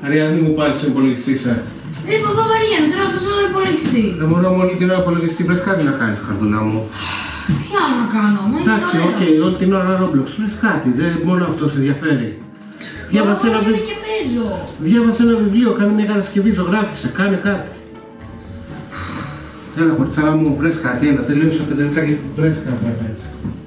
Αριάννη μου πάρει τον υπολογιστή, Παπά βαριέμαι, τώρα το ζω υπολογιστή. Δεν μπορώ όλη την ώρα υπολογιστή, βρες κάτι να κάνεις, καρδούλα μου. Τι άλλο να κάνω, μα είναι Εντάξει, ωραίο. οκ, όλη την ώρα Roblox, βρες κάτι, μόνο αυτό σε ενδιαφέρει. Διάβασε ένα βιβλίο. Και παίζω. Διάβασε ένα βιβλίο, κάνε μια κατασκευή, ζωγράφησε, κάνε κάτι. Έλα, κοριτσάρα μου, βρες κάτι, έλα, τελείωσα 5 λεπτά και βρες κάτι να κάνεις.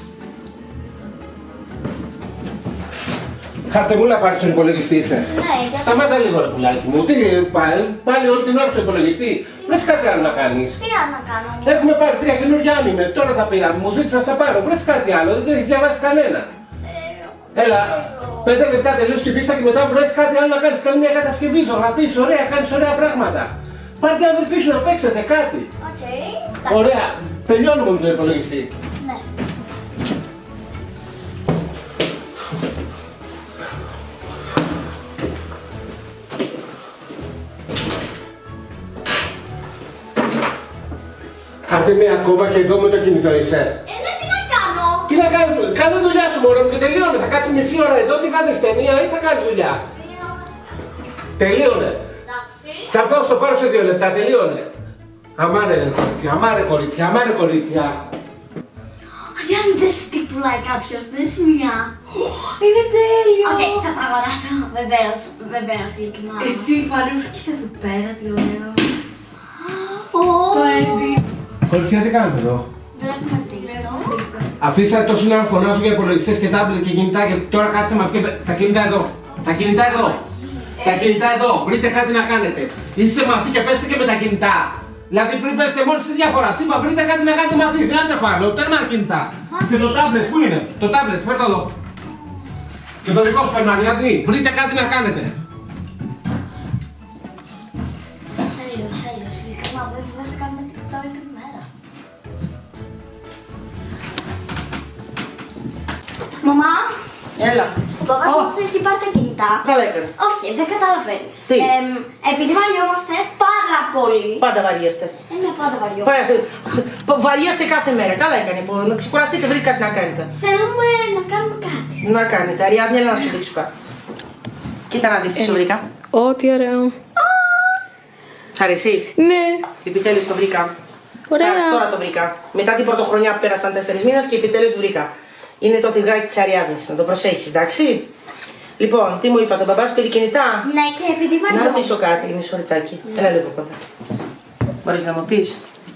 Χαρτεμούλα πάρεις τον υπολογιστή, είσαι. Ναι, για Σταμάτα λίγο ρε πουλάκι μου, τι πάλι όλη την ώρα στο υπολογιστή. Βρες κάτι άλλο να κάνεις. τι άλλο να κάνω. Έχουμε πάρει 3 καινούργια άνιμε, τώρα τα πήρα, μου ζήτησα να πάρω. Βρες κάτι άλλο, δεν έχεις διαβάσει κανένα. Έλα, 5 λεπτά τελείως την πίστα και μετά βρες κάτι άλλο να κάνεις. Κάνει μια κατασκευή, ζωγραφείς, ωραία, κάνεις ωραία πράγματα. Πάρε την αδερφή σου να παίξετε κάτι. Οκ. Ωραία, τελειώνουμε με τον υπολογιστή. Ναι. Άντε μία ακόμα και εδώ με το κινητό είσαι. Ναι, τι να κάνω. Τι να κάνω, κάνω δουλειά σου μόνο και τελείωνε. Θα κάτσεις μισή ώρα εδώ, τι θα δεις ταινία ή θα κάνεις δουλειά. Τελείωνε. Εντάξει. Θα έρθω στο πάρω σε 2 λεπτά, τελείωνε. Αμάρε κορίτσια, αμάρε κορίτσια, αμάρε κορίτσια. Αριάννη, δες τι πουλάει κάποιος, δες μια. Είναι τέλειο. Οκ, θα τα αγοράσω, βεβαίως, ειλικρινά. Έτσι, πάνε κοίτα εδώ πέρα, τι ωραίο. Το Έντι. Κορίτσια, τι κάνετε εδώ. Βλέπουμε τίλερο. Αφήσατε τόσο να φωνάζουν για υπολογιστές και τάμπλετ και κινητά και τώρα κάστε μας και τα κινητά εδώ. Τα κινητά εδώ. Τα κινητά εδώ. Βρείτε κάτι να κάνετε. Είστε μαζί και πέστε και με τα κινητά. Δηλαδή πριν πέστε μόλις τη διαφορά. Είπα βρείτε κάτι να κάνετε μαζί. Δεν αντέχω άλλο. Τέρμα κινητά. Και το τάμπλετ πού είναι. Το τάμπλετ φέρτε εδώ. Και το δικό σου Περναριάδη. Βρείτε κάτι να κάνετε. Τέλειος, ειλικρινά, δεν θα κάνουμε τίποτα όλη την μέρα. Μαμά, Έλα. ο παπάς μας έχει πάρει τα κινητά. Καλά έκανε. Όχι, δεν καταλαβαίνεις. Τι? Επειδή βαριόμαστε πάρα πολύ. Πάντα βαριέστε. Ναι, πάντα βαριόμαστε. Βαριέστε κάθε μέρα. Καλά έκανε. Να ξεκουραστείτε, βρείτε κάτι να κάνετε. Θέλουμε να κάνουμε κάτι. Να κάνετε. Αριάδνη, έλα να σου δείξω κάτι. Κοίτα να δεις τι σου βρήκα. Ω, τι ωραίο. Σ' αρέσει. Ναι. Επιτέλους το βρήκα. Ωραία. Τώρα το βρήκα. Μετά την πρωτοχρονιά που πέρασαν 4 μήνες και επιτέλους βρήκα. Είναι το τυγράκι της Αριάδνης. Να το προσέχεις, εντάξει. Λοιπόν, τι μου είπα, τον μπαμπάς πήρε κινητά. Ναι, και επειδή Να βαριόμαστε. ρωτήσω κάτι, μισό λεπτάκι. Έλα λίγο κοντά. Μπορείς να μου πεις.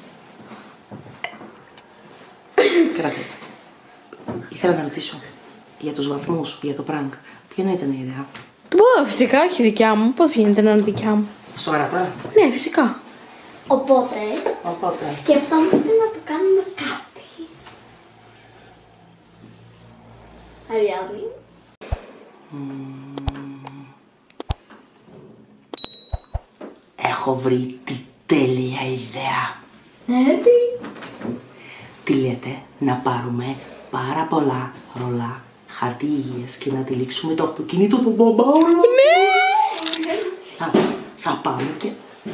Κράτα έτσι. Ήθελα να ρωτήσω για τους βαθμούς, για το prank. Ποια ήταν η ιδέα. Του πω, φυσικά, όχι δικιά μου. Πώς γίνεται να είναι δικιά μου. Σοβαρά τώρα. Ναι, φυσικά. Οπότε, Οπότε. σκεφτόμαστε να το κάνουμε κάτι. Αριάδνη. Έχω βρει τη τέλεια ιδέα. Ναι, τι. Τι λέτε να πάρουμε πάρα πολλά ρολά χαρτί υγείας και να τυλίξουμε το αυτοκίνητο του μπαμπά. Ναι! Θα πάμε και...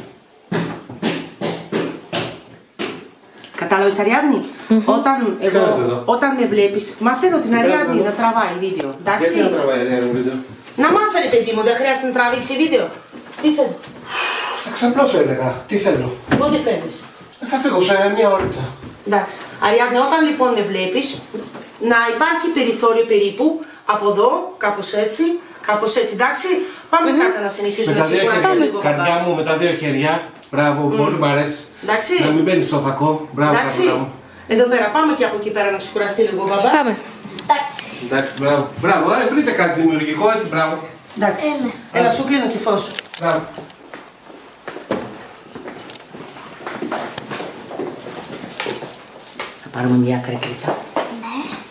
Κατάλαβες Αριάδνη, όταν με βλέπεις, μαθαίνω την Αριάδνη να τραβάει βίντεο, εντάξει. Γιατί να τραβάει ένα βίντεο. Να μάθω ρε παιδί μου, δεν χρειάζεται να τραβήξει βίντεο. Τι θες. Θα ξαπλώσω έλεγα. Τι θέλω. Ό,τι θέλεις. Θα φύγω σε μια ώριτσα. Εντάξει. Αριάδνη, όταν λοιπόν με βλέπεις, να υπάρχει περιθώριο περίπου από εδώ, κάπως έτσι, εντάξει. Πάμε κάτω να συνεχίσουμε Με να τα 2 σιγουράσουμε χέρια, λίγο καρδιά μπαμπάς. μου, με τα 2 χέρια. Μπράβο, πολύ μ' αρέσει. Εντάξει. Να μην μπαίνεις στο φακό. Μπράβο, Εντάξει. καρδιά μου. Εδώ πέρα, πάμε και από εκεί πέρα να σιγουραστεί λίγο ο μπαμπάς. Πάμε. Εντάξει. Εντάξει, μπράβο. Μπράβο, βρείτε κάτι δημιουργικό έτσι, μπράβο. Εντάξει. Ναι. Έλα, σου κλείνω και φως. Μπράβο. Θα πάρουμε μια κρέκλιτσα. Ναι.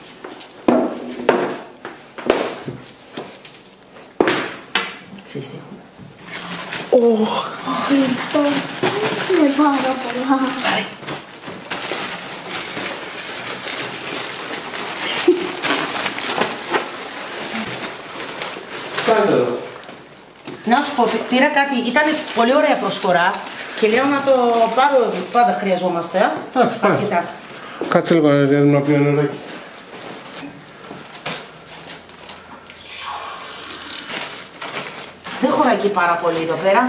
Ξέρεις τι. Ο Χριστός είναι πάρα πολλά. Κάνε εδώ. Να σου πω, πήρα κάτι, ήταν πολύ ωραία προσφορά και λέω να το πάρω, πάντα χρειαζόμαστε. Εντάξει, πάμε. Κοίτα. Κάτσε λίγο να πιω νεράκι. Δεν χωράει εκεί πάρα πολύ εδώ πέρα.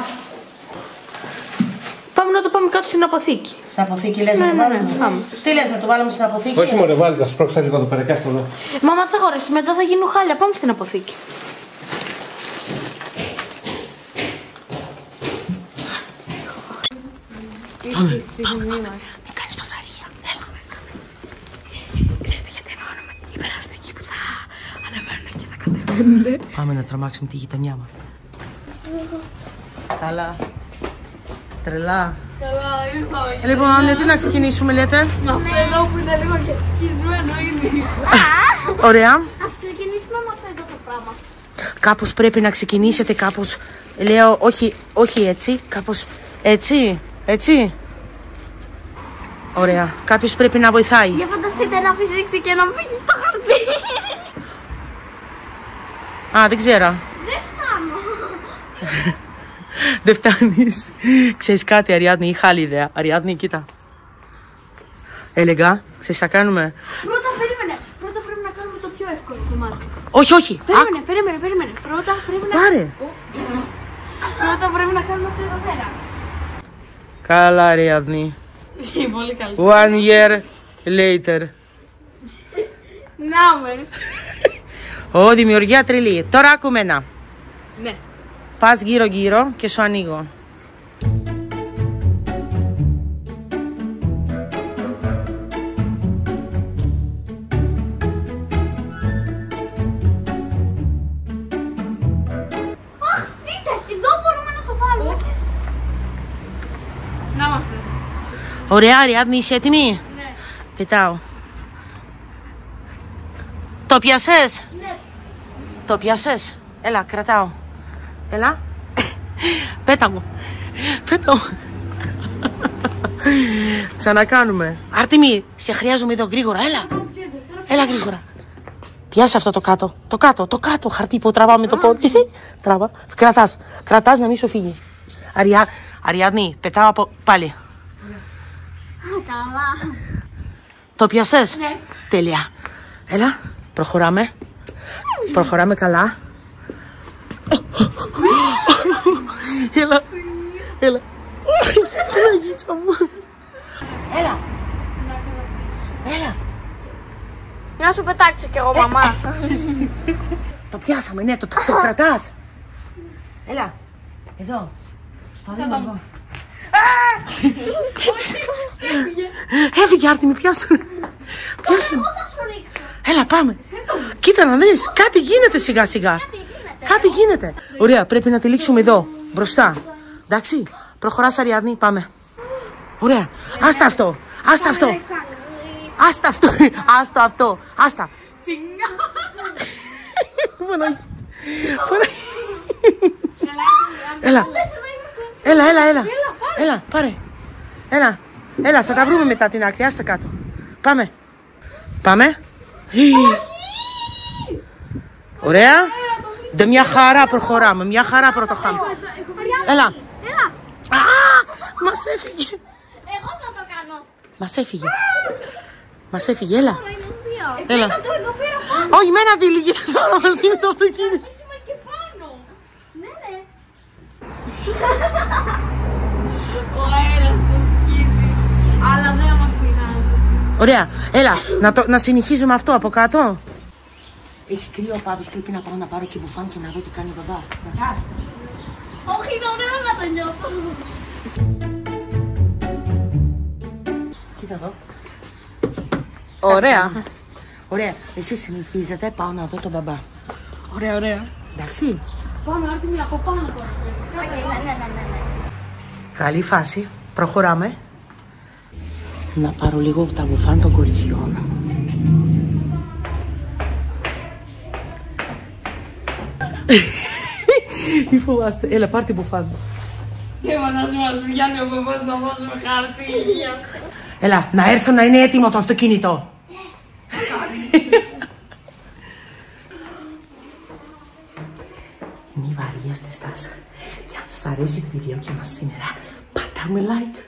Πάμε να το πάμε κάτω στην αποθήκη. Στην αποθήκη λες να το βάλουμε. Πάμε. Τι λες, να το βάλουμε στην αποθήκη? Όχι μωρέ, βάλτε, θα σπρώξω λίγο εδώ πέρα, κάτσε εδώ. Μάμα, δεν θα χωρέσει, μετά θα γίνουν χάλια. Πάμε στην αποθήκη. Μην κάνεις φασαρία. Έλα. Ξέρετε γιατί εννοούμε οι περαστικοί που θα ανεβαίνουν και θα κατεβαίνουν. Πάμε να τρομάξουμε τη γειτονιά μας. Καλά. Τρελά. Καλά, ήρθαμε. Λοιπόν, γιατί να ξεκινήσουμε λέτε? Με αυτό εδώ που είναι λίγο και σκισμένο είναι. Ωραία. Ας ξεκινήσουμε με αυτό εδώ το πράγμα. Κάπως πρέπει να ξεκινήσετε κάπως. Λέω όχι έτσι. Κάπως έτσι. Έτσι. Ωραία. Κάποιος πρέπει να βοηθάει. Για φανταστείτε να φυσήξει και να φύγει το χαρτί. Α, δεν ξέρω. Δεν φτάνω. Δεν φτάνεις. Ξέρεις κάτι, Αριάδνη, είχα άλλη ιδέα. Αριάδνη, κοίτα. Έλεγα, ξέρεις τι θα κάνουμε? Πρώτα περίμενε. Πρώτα πρέπει να κάνουμε το πιο εύκολο κομμάτι. Όχι. Περίμενε. Πρώτα πρέπει να... Πάρε. Πρώτα πρέπει να κάνουμε αυτό εδώ πέρα. Καλά, Αριάδνη. Πολύ καλή. 1 year later. Να με. Ω, δημιουργία τρελή. Τώρα άκουμε ένα. Ναι. Πας γύρω-γύρω και σου ανοίγω. Αχ, δείτε, εδώ μπορούμε να το βάλουμε. Να είμαστε. Ωραία, Αριάδνη, είσαι έτοιμη? Ναι. Πετάω. Το πιάσες? Ναι. Το πιάσες? Έλα, κρατάω. Έλα. Πέτα μου. Ξανακάνουμε. Άρτεμι, σε χρειάζομαι εδώ γρήγορα. Έλα γρήγορα. Πιάσε αυτό το κάτω. Το κάτω χαρτί που τραβάμε το πόδι. Τραβά. Κρατάς να μην σου φύγει. Αριάδνη, πετάω από πάλι. Καλά. Το πιάσες? Ναι. Τέλεια. Έλα, προχωράμε. Προχωράμε καλά. Έλα. Παναγίτσα μου. Έλα. Να σου πετάξω κι εγώ, μαμά. Το πιάσαμε, ναι, το κρατάς. Έλα. Εδώ. Στο δίνω εγώ. Έφυγε, Άρτεμι, πιάσου. Θα σου ρίξω. Έλα, πάμε. Κοίτα να δεις, κάτι γίνεται σιγά σιγά. Κάτι γίνεται. Ωραία, πρέπει να τυλίξουμε εδώ, μπροστά. Εντάξει, προχωράς, Αριάδνη, πάμε. Ωραία, άστα αυτό. Άστα. Έλα, πάρε. Έλα, θα τα βρούμε μετά την άκρη, άστα κάτω. Πάμε. Ωραία. Μια χαρά προχωράμε, μια χαρά πρωτοχάμε. Έλα. Α, μας έφυγε. Εγώ θα το κάνω. Μας έφυγε, έλα. Έλα. Το εδώ πέρα πάνω. Όχι, μένα τυλίγεται τώρα μαζί με το αυτοκίνητο. Αφήσουμε και πάνω. Ναι. Ο αέρας το σκίζει. Αλλά δεν μας πειράζει. Ωραία, έλα, να συνεχίζουμε αυτό από κάτω. Έχει κρύο πάντως, πρέπει να πάω να πάρω και μπουφάν και να δω τι κάνει ο μπαμπάς. Κρατάς. Όχι, είναι ωραίο να το νιώθω. Κοίτα εδώ. Ωραία. Εσύ συνεχίζετε, πάω να δω τον μπαμπά. Ωραία. Εντάξει. Πάμε, Άρτεμι, από πάνω τώρα. Ναι. Καλή φάση. Προχωράμε. Να πάρω λίγο τα μπουφάν των κοριτσιών. Μη φοβάστε. Έλα, πάρτε μπουφάν. Και φαντάζομαι μας βγαίνει ο παπάς να βάζουμε χαρτί. Έλα, να έρθω να είναι έτοιμο το αυτοκίνητο. Μη βαριέστε στάσα. Και αν σας αρέσει το βίντεο και μας σήμερα, πατάμε like.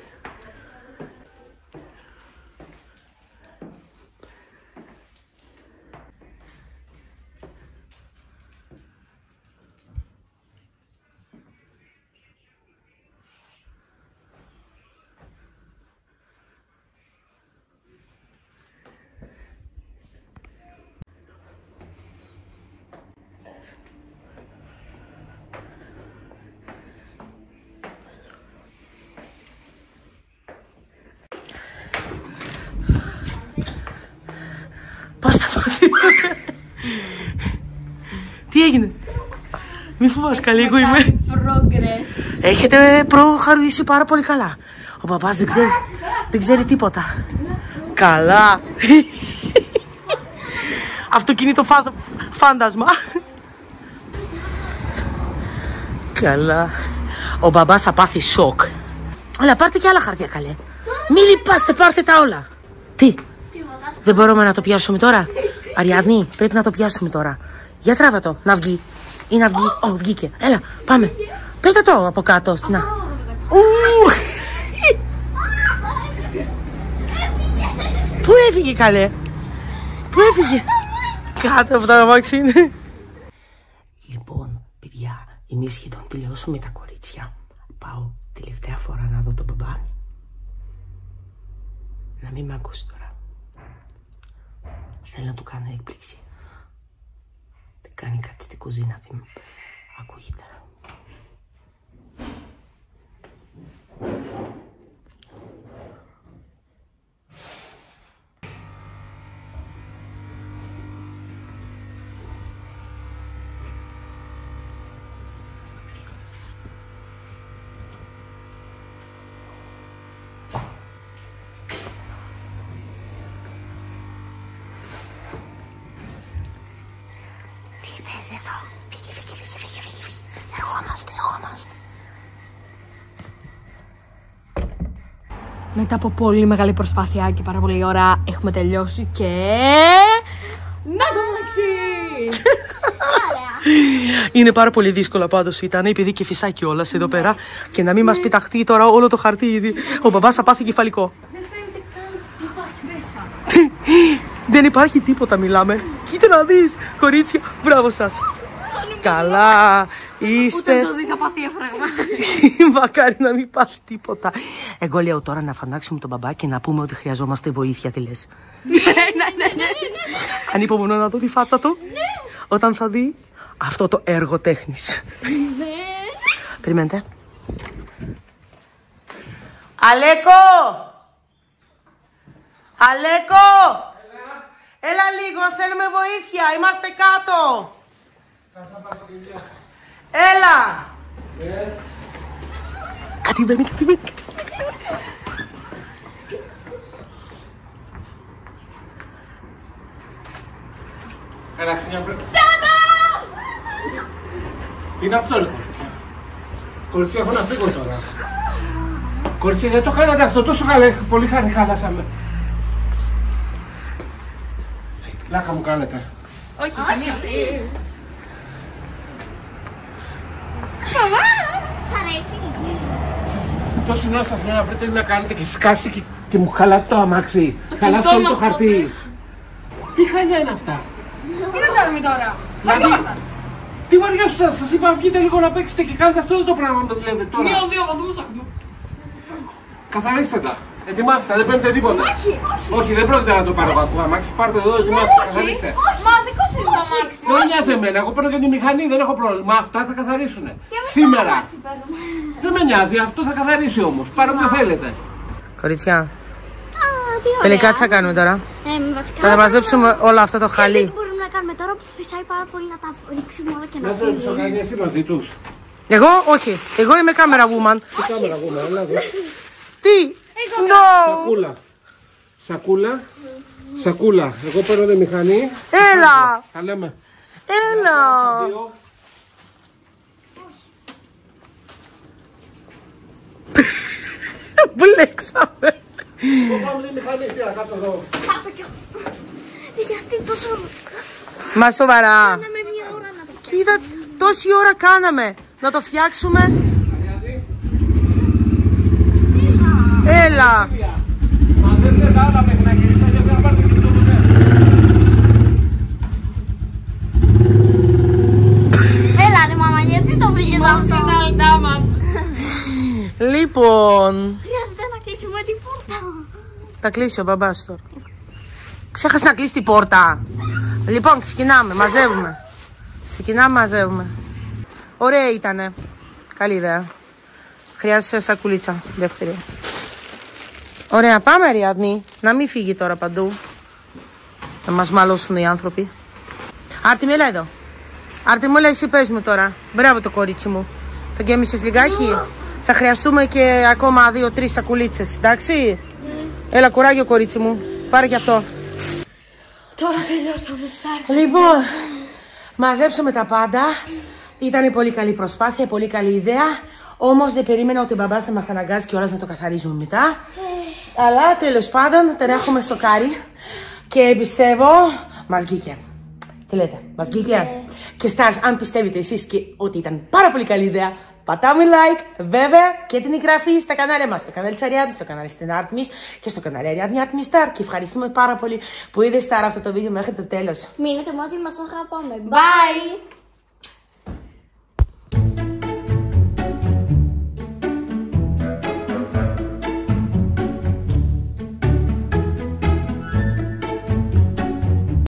Τι έγινε? Μη φοβάσαι, καλή, εγώ είμαι. Progress. Έχετε προχωρήσει πάρα πολύ καλά. Ο παπάς δεν ξέρει τίποτα. Καλά. Αυτοκίνητο φάντασμα. Καλά. Ο μπαμπάς θα πάθει σοκ. Αλλά πάρτε και άλλα χαρτιά, καλέ. Μη λυπάστε, πάρτε τα όλα. Τι? Δεν μπορούμε να το πιάσουμε τώρα? Αριάδνη, πρέπει να το πιάσουμε τώρα. Για τράβα το, να βγει. Ή να βγει. Ω, βγήκε. Έλα, πάμε. Πέτα το από κάτω. Στην Πού έφυγε, καλέ? Πού έφυγε? Κάτω από τα αμάξι είναι. Λοιπόν, παιδιά, εμείς σχεδόν τελειώσουμε τα κορίτσια. Πάω τελευταία φορά να δω τον μπαμπά. Να μην με ακούσει τώρα. Θέλω να του κάνω έκπληξη. Δεν κάνει κάτι στην κουζίνα, δεν ακούγεται. Εδώ, φύγε. Ερχόμαστε. Μετά από πολύ μεγάλη προσπάθεια και πάρα πολύ ώρα έχουμε τελειώσει και... Να το μάξι! Είναι πάρα πολύ δύσκολο πάντως ήταν, επειδή και φυσάει κιόλας εδώ πέρα και να μην μας πεταχτεί τώρα όλο το χαρτί ήδη. Ο μπαμπάς θα πάθει κεφαλικό. Δεν φαίνεται καν τι υπάρχει μέσα. Δεν υπάρχει τίποτα, μιλάμε. Κοίτα να δεις, κορίτσια, μπράβο σας. Καλά είστε. Ούτε το δει θα πάθει έφραγμα. Μακάρι να μην πάθει τίποτα. Εγώ λέω τώρα να φωνάξουμε τον μπαμπά και να πούμε ότι χρειαζόμαστε βοήθεια, τι λες? Ναι. Ανυπομονώ να δω τη φάτσα του όταν θα δει αυτό το έργο τέχνης. Ναι. Περιμένετε. Αλέκο! Έλα λίγο, θέλουμε βοήθεια, είμαστε κάτω. Έλα. Κατεβαίνει. Έλα, ξενιάμπρε. Τι είναι αυτό, ρε κορίτσια? Κορίτσια, έχω να φύγω τώρα. Κορίτσια, γιατί το κάνατε αυτό τόσο καλά, πολύ χάλασαμε. Λάκα μου κάνετε. Όχι, καμία. Σ' αρέσει? Τόση ώρα σας λέω να βρείτε τι να κάνετε και σκάσει και μου χαλάτε το αμάξι. Χαλάστε όλο το χαρτί. Τι χαλιά είναι αυτά? Τι να κάνουμε τώρα? Δηλαδή, τι βαριά σου σας είπα, βγείτε λίγο να παίξετε και κάνετε αυτό το πράγμα που δουλεύετε τώρα. Δύο βαθμούς αυτό. Καθαρίστε τα. Ετοιμάστε, δεν παίρνετε τίποτα. Όχι, δεν πρόκειται να το πάρω από αμάξι. Πάρτε εδώ, ετοιμάστε, καθαρίστε. Μα δικό σου είναι το αμάξι. Δεν νοιάζει εμένα, εγώ παίρνω και τη μηχανή, δεν έχω πρόβλημα. Αυτά θα καθαρίσουν. Σήμερα. Δεν με νοιάζει, αυτό θα καθαρίσει όμως. Πάρε ό,τι θέλετε. Κορίτσια, τελικά τι θα κάνουμε τώρα? Βασικά, Θα τα μαζέψουμε όλο αυτό το χαλί. τι μπορούμε να κάνουμε τώρα που φυσάει πάρα πολύ, να τα ρίξουμε όλα και να Να σε ρωτήσω κάτι, εσύ μαζί τους. Εγώ όχι, εγώ είμαι camera woman. Τι κάμερα ακούμε, έλα εδώ. Τι? No. Σακούλα. Εγώ παίρνω τη μηχανή. Έλα. Θα λέμε. Έλα. Μπλέξαμε. Πάμε τη μηχανή, τι να κάτω εδώ. Γιατί τόσο Μα σοβαρά. κάναμε μια ώρα να το Κοίτα, τόση ώρα κάναμε να το φτιάξουμε. Έλα. Μαζέψτε τα άλλα μέχρι να γυρίσετε γιατί να πάρετε και το ποτέ. Έλα ρε μάμα, γιατί το πήγες αυτό? Emotional damage. Λοιπόν, Χρειάζεται να κλείσουμε την πόρτα. θα κλείσει ο μπαμπάς τώρα. Ξέχασε να κλείσει την πόρτα. Λοιπόν, ξεκινάμε, μαζεύουμε. Ωραία ήτανε. Καλή ιδέα. Χρειάζεσαι σακουλίτσα, δεύτερη. Ωραία, πάμε Αριάδνη. Να μην φύγει τώρα παντού. Να μας μαλώσουν οι άνθρωποι. Άρτη, μίλα εδώ. Αρτεμόλα, εσύ πες μου τώρα. Μπράβο το κορίτσι μου. Το γέμισες λιγάκι. Θα χρειαστούμε και ακόμα 2-3 σακουλίτσες, εντάξει. Έλα, κουράγιο κορίτσι μου. Πάρε και αυτό. Τώρα τελειώσαμε. Λοιπόν, μαζέψαμε τα πάντα. Ήταν πολύ καλή προσπάθεια, πολύ καλή ιδέα. Όμως δεν περίμενα ότι ο μπαμπάς θα μας αναγκάσει κιόλας να το καθαρίζουμε μετά. Αλλά τέλος πάντων τα έχουμε σοκάρει. Και πιστεύω μας βγήκε. Τι λέτε, μας βγήκε. Και stars, αν πιστεύετε εσείς και ότι ήταν πάρα πολύ καλή ιδέα, πατάμε like, βέβαια και την εγγραφή στα κανάλια μας. Στο κανάλι της Ariadne, στο κανάλι της Artemis και στο κανάλι Ariadne Artemis Star. Και ευχαριστούμε πάρα πολύ που είδες Star αυτό το βίντεο μέχρι το τέλος. Μείνετε μαζί μας, αγαπάμε. Bye!